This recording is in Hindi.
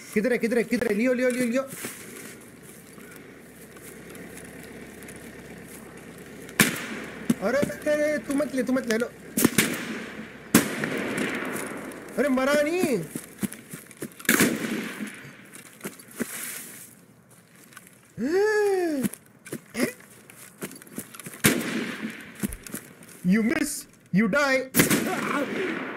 किधर है किधर है किधर है? लियो लियो लियो लियो। अरे अरे तू मत ले लो। अरे मरा नहीं। You miss, you die.